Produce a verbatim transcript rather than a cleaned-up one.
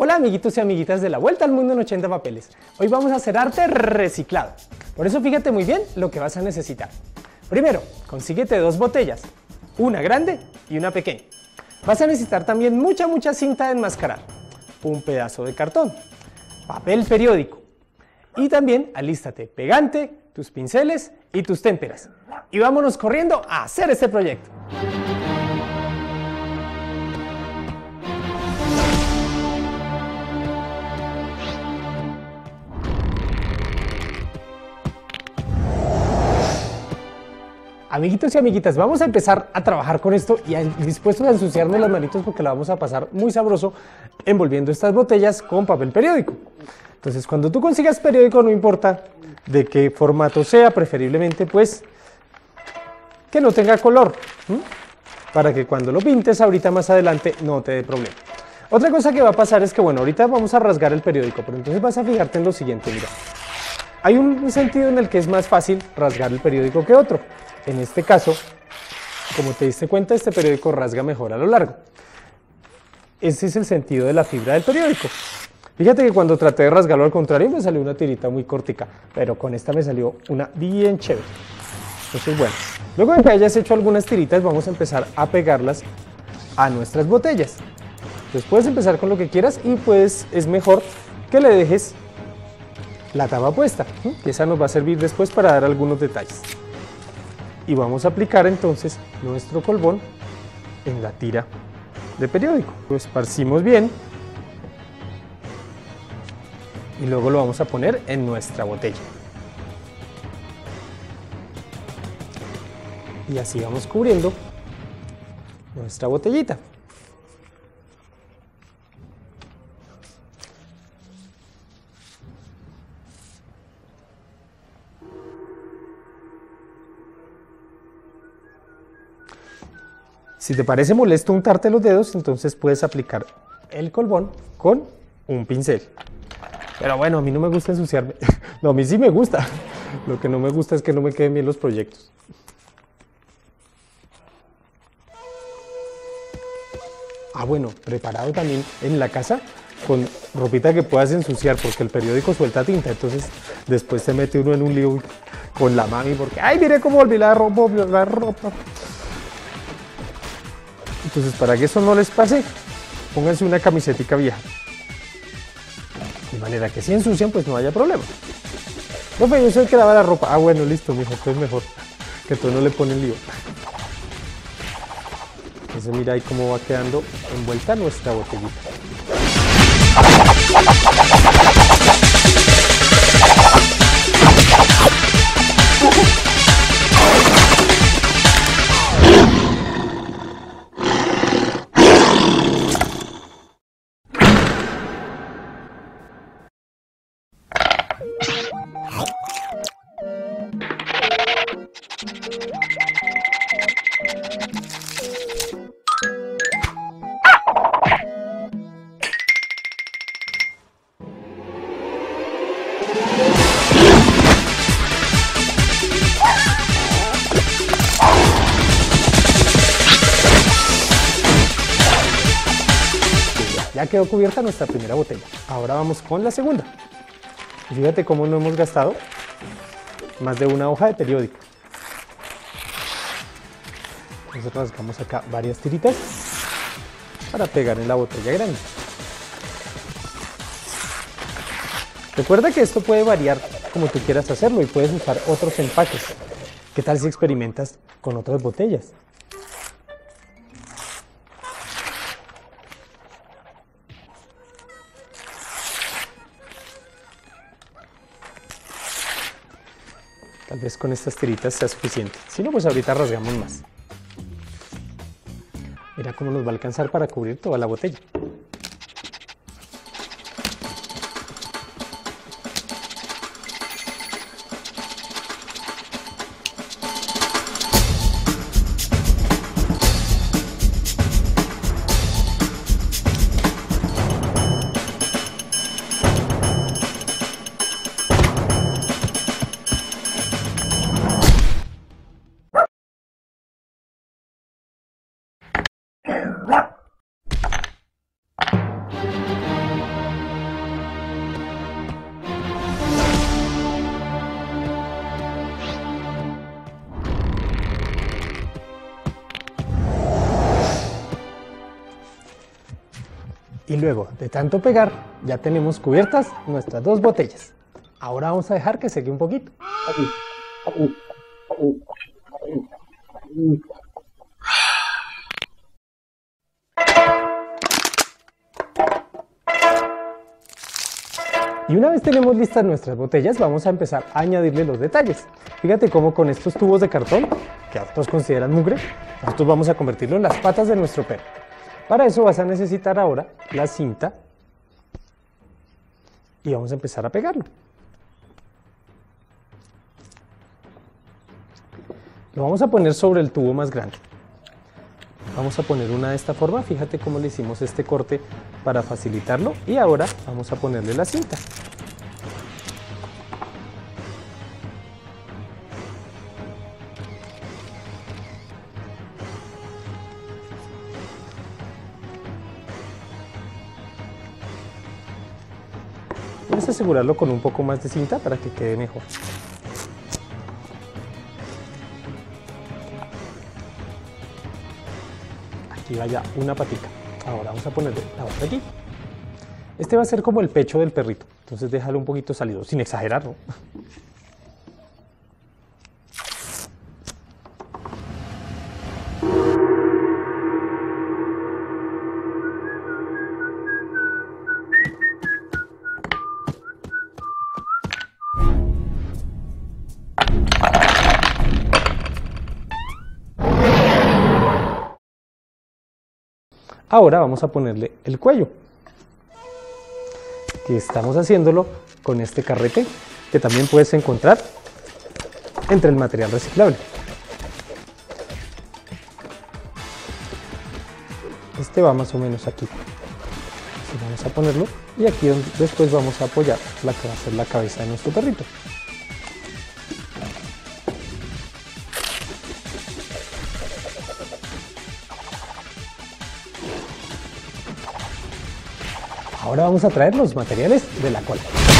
Hola amiguitos y amiguitas de la Vuelta al Mundo en ochenta papeles. Hoy vamos a hacer arte reciclado. Por eso fíjate muy bien lo que vas a necesitar. Primero, consíguete dos botellas, una grande y una pequeña. Vas a necesitar también mucha mucha cinta de enmascarar, un pedazo de cartón, papel periódico y también alístate pegante, tus pinceles y tus témperas. Y vámonos corriendo a hacer este proyecto. Amiguitos y amiguitas, vamos a empezar a trabajar con esto y dispuestos a ensuciarnos las manitos porque la vamos a pasar muy sabroso envolviendo estas botellas con papel periódico. Entonces, cuando tú consigas periódico, no importa de qué formato sea, preferiblemente pues que no tenga color, ¿sí? Para que cuando lo pintes ahorita más adelante no te dé problema. Otra cosa que va a pasar es que, bueno, ahorita vamos a rasgar el periódico, pero entonces vas a fijarte en lo siguiente, mira. Hay un sentido en el que es más fácil rasgar el periódico que otro. En este caso, como te diste cuenta, este periódico rasga mejor a lo largo. Ese es el sentido de la fibra del periódico. Fíjate que cuando traté de rasgarlo al contrario me salió una tirita muy cortica, pero con esta me salió una bien chévere. Entonces, bueno, luego de que hayas hecho algunas tiritas, vamos a empezar a pegarlas a nuestras botellas. Entonces puedes empezar con lo que quieras y pues es mejor que le dejes la tapa puesta, ¿sí? Que esa nos va a servir después para dar algunos detalles. Y vamos a aplicar entonces nuestro colbón en la tira de periódico. Lo esparcimos bien y luego lo vamos a poner en nuestra botella. Y así vamos cubriendo nuestra botellita. Si te parece molesto untarte los dedos, entonces puedes aplicar el colbón con un pincel. Pero bueno, a mí no me gusta ensuciarme. No, a mí sí me gusta. Lo que no me gusta es que no me queden bien los proyectos. Ah, bueno, preparado también en la casa con ropita que puedas ensuciar, porque el periódico suelta tinta, entonces después se mete uno en un lío con la mami porque ¡ay, mire cómo olvidé la ropa, la ropa! Entonces, para que eso no les pase, pónganse una camisetica vieja. De manera que si ensucian, pues no haya problema. No, pero yo soy el que lava la ropa. Ah, bueno, listo, mijo, pues mejor. Que tú no le pones lío. Entonces, mira ahí cómo va quedando envuelta nuestra botellita. Ya quedó cubierta nuestra primera botella. Ahora vamos con la segunda. Y fíjate cómo no hemos gastado más de una hoja de periódico. Entonces rasgamos acá varias tiritas para pegar en la botella grande. Recuerda que esto puede variar como tú quieras hacerlo y puedes usar otros empaques. ¿Qué tal si experimentas con otras botellas? Tal vez con estas tiritas sea suficiente. Si no, pues ahorita rasgamos más. Mira cómo nos va a alcanzar para cubrir toda la botella. Y luego de tanto pegar, ya tenemos cubiertas nuestras dos botellas. Ahora vamos a dejar que seque un poquito. Y una vez tenemos listas nuestras botellas, vamos a empezar a añadirle los detalles. Fíjate cómo con estos tubos de cartón, que otros consideran mugre, nosotros vamos a convertirlo en las patas de nuestro perro. Para eso vas a necesitar ahora la cinta y vamos a empezar a pegarlo. Lo vamos a poner sobre el tubo más grande. Vamos a poner una de esta forma, fíjate cómo le hicimos este corte para facilitarlo, y ahora vamos a ponerle la cinta. Puedes asegurarlo con un poco más de cinta para que quede mejor. Aquí vaya una patica. Ahora vamos a ponerle la otra aquí. Este va a ser como el pecho del perrito, entonces déjalo un poquito salido, sin exagerar, ¿no? Ahora vamos a ponerle el cuello, que estamos haciéndolo con este carrete, que también puedes encontrar entre el material reciclable. Este va más o menos aquí. Así vamos a ponerlo, y aquí donde después vamos a apoyar la que va a ser la cabeza de nuestro perrito. Ahora vamos a traer los materiales de la cola.